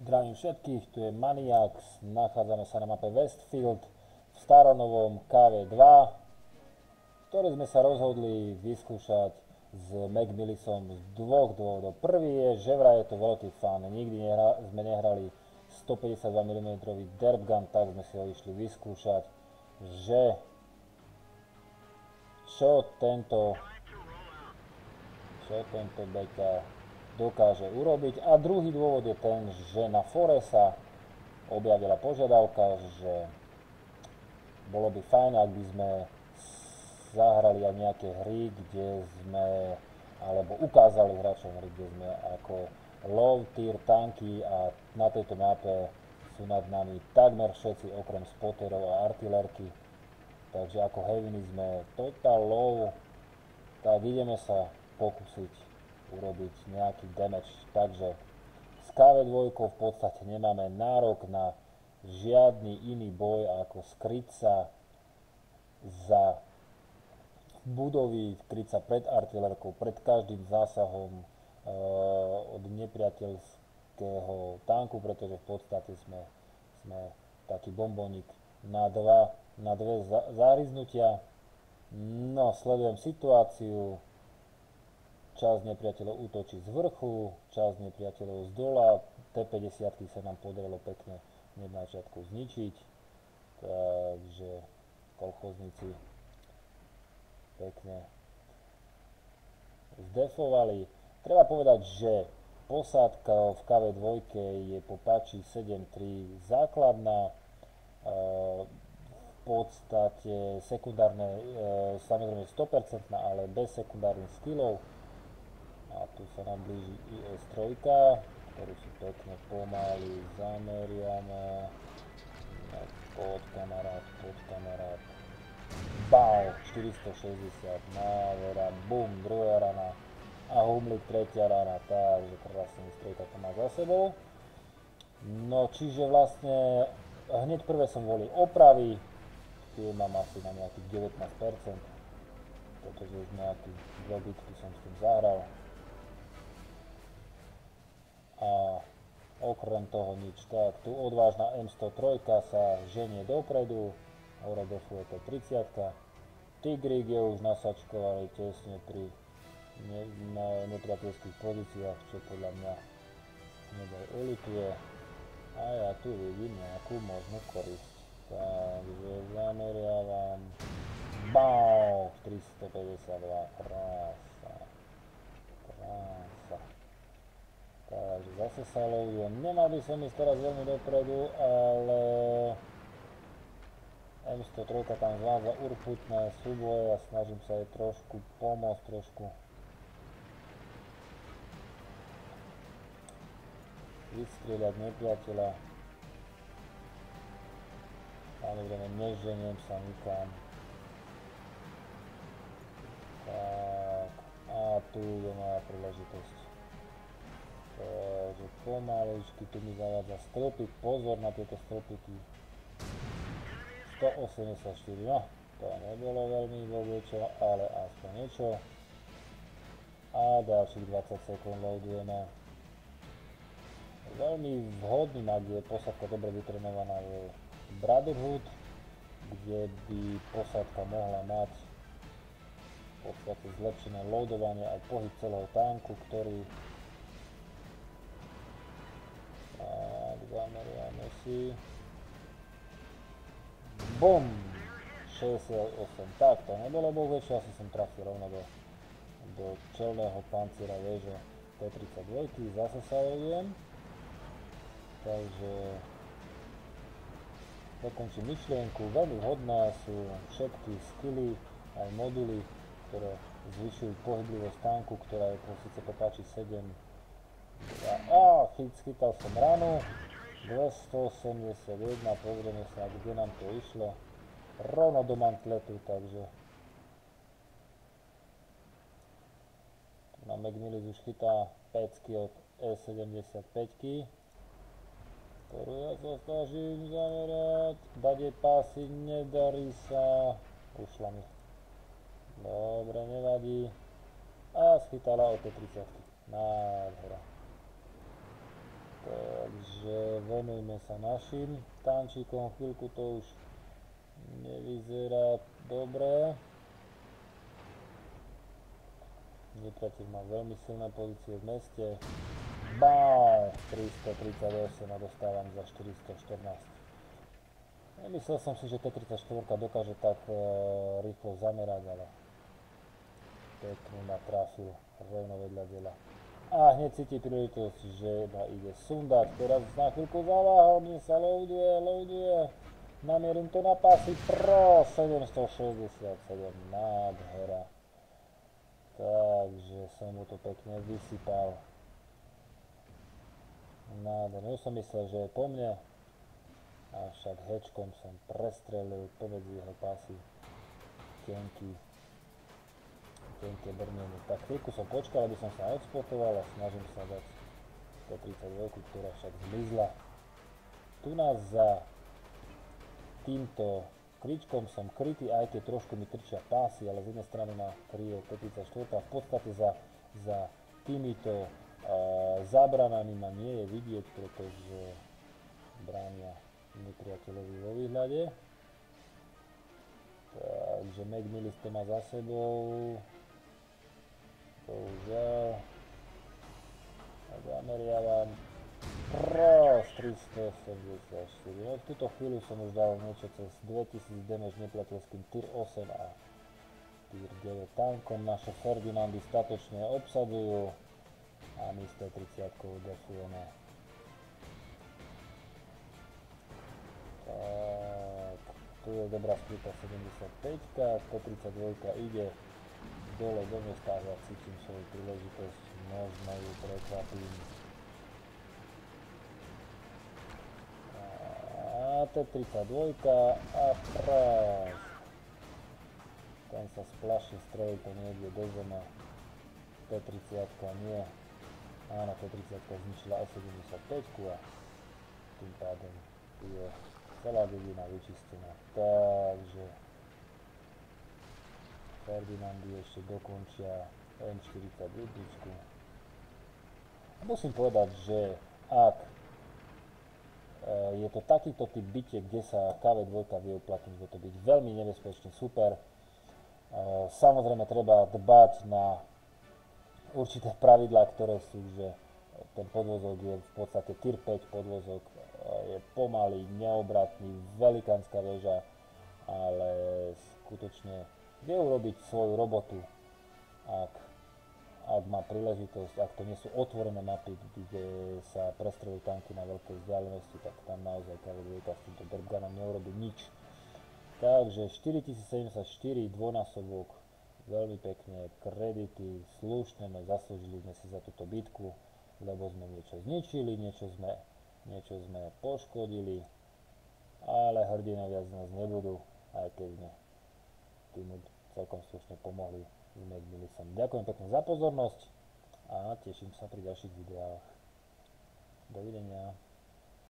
Zdravím všetkých, tu je Maniax, nachádzame sa na mape Westfield v staronovom KV2, ktorý sme sa rozhodli vyskúšať s McMillisom z dvoch dôvodov. Prvý je, že vraj je to veľký fan, nikdy sme nehrali 152 mm derp gun, tak sme si ho išli vyskúšať, že čo tento beta dokáže urobiť. A druhý dôvod je ten, že na fore sa objavila požiadavka, že bolo by fajn, ak by sme zahrali aj nejaké hry, kde sme, alebo ukázali hráčom hry, kde sme ako low tier tanky, a na tejto mape sú nad nami takmer všetci okrem spotterov a artilérky. Takže ako heavy sme total low, tak ideme sa pokúsiť urobiť nejaký damage. Takže s KV2 v podstate nemáme nárok na žiadny iný boj ako skryť sa za budovy, kryť sa pred artilérkou, pred každým zásahom od nepriateľského tanku, pretože v podstate sme taký bombónik na dve záriznutia. No, sledujem situáciu. Časť nepriateľov útočí z vrchu, časť nepriateľov z dola. T-50 sa nám podarilo pekne hneď na začiatku zničiť. Takže kolchozníci pekne zdefovali. Treba povedať, že posádka v KV2 je po patchi 7.3 základná. V podstate sekundárne, samozrejme 100%, ale bez sekundárnych skillov. A tu sa nám blíži IS-3, ktorú si pekne pomaly zameriame. Pod kamarát. Bau, 460, návera, bum, druhá rana. A humlik, tretia rana, takže krásne IS-3 to má za sebou. No, čiže vlastne hneď prvé som volil opravy. Tie mám asi na nejakých 19%, pretože už nejaký dve bitky som s tým zahral. A okrem toho nič. Tak, tu odvážna M103 sa ženie dopredu, hore defuje P30. Tigrik je už nasačkovaný tesne pri nepriateľských pozíciách, čo podľa mňa neboj ulituje. A ja tu vidím nejakú možnú korisť. Takže zameriavam. Bau! 352, krása. Takže zase sa lovujem. Nemal by som ísť teraz veľmi dopredu, ale M103 tam zvládla urputné súboje a snažím sa jej trošku pomôcť, trošku vystrieľať nepriateľa. Samozrejme neženiem sa nikam. Tak, a tu je moja príležitosť. Takže pomaličky tu mi zavádza stĺpik, pozor na tieto stĺpiky. 184, no to nebolo veľmi vôbečo, ale aspoň niečo. A ďalších 20 sekúnd loadujeme. Veľmi vhodný, ak je posádka dobre vytrenovaná, je Brotherhood, kde by posádka mohla mať v podstate zlepšené loadovanie aj pohyb celého tanku, ktorý zameriame si. BUM! 68. Tak, to nebolo bohvečo, asi som trafil rovno do čelného panciera väže T-32. Zase sa lodujem. Takže dokončím myšlienku. Veľmi vhodné sú všetky skilly aj moduly, ktoré zvyšujú pohyblivosť tanku, ktorá je síce po páči 7. Chytal som ranu. 281, pozrieme sa, kde nám to išlo. Rovno do mantletu, takže na McMillis už chytá 5 od E75, ktorú ja sa snažím zamerať. Dať jej pásy, nedarí sa. Ušla mi. Dobre, nevadí. A schytala od T30. Nádhera. Takže venujme sa našim tančíkom, chvíľku to už nevyzerá dobre. Nepriateľ má veľmi silné pozície v meste. Bám! 338 a dostávam za 414. Nemyslel som si, že T-34 dokáže tak rýchlo zamerať, ale pekne ma trafil rovno vedľa diela. A hneď cíti príležitosť, že ma ide sundať. Teraz na chvíľku zaváhal, mne sa loaduje. Namierim to na pásy pro 767, nádhera. Takže som mu to pekne vysypal. Nádherné, už som myslel, že je po mne. Avšak hečkom som prestrelil pomedzi jeho pásy tenké brnenie. Tak chvíľku som počkal, aby som sa odspotoval a snažím sa dať T-32, ktorá však zmizla. Tu nás za týmto kričkom som krytý, aj keď trošku mi trčia pásy, ale z jednej strany ma kryje T-34 a v podstate za týmito zábranami ma nie je vidieť, pretože bránia nepriateľovi vo výhľade. Takže McMillis to má za sebou. Bohužiaľ. A zameriavam. Pros 384. No v túto chvíľu som už dal niečo cez 2000 damage nepriateľským Tier 8 a Tier 9 tankom. Naše Ferdinandy statočne obsadzujú a my s T-30 defujeme. Tak, tu je dobrá skrytá 75, T-32 ide dole do mesta a cítim svoju príležitosť, možno ju prekvapím. A T-32 a prás. Ten sa splaší, strelí to niekde do zeme. T-30 nie. Áno, T-30 zničila S-75 a tým pádom tu je celá dedina vyčistená. Takže Ferdinandy ešte dokončia M41. Musím povedať, že ak je to takýto typ bitie, kde sa KV-2 vie uplatniť, vie to byť veľmi nebezpečný super. Samozrejme treba dbať na určité pravidlá, ktoré sú, že ten podvozok je v podstate Tier 5 podvozok, je pomalý, neobratný, velikánska väža, ale skutočne vie urobiť svoju robotu, ak má príležitosť, ak to nie sú otvorené mapy, kde sa prestrelujú tanky na veľkej vzdialenosti, tak tam naozaj KV-2 s týmto Derpgunom neurobi nič. Takže 4074 dvojnásobok, veľmi pekne, kredity, slušne, zaslúžili sme si za túto bitku, lebo sme niečo zničili, niečo sme poškodili, ale hrdinovia z nás nebudú, aj keď sme týmu celkom slušne pomohli s McMillisom. Ďakujem pekne za pozornosť a teším sa pri ďalších videách. Dovidenia.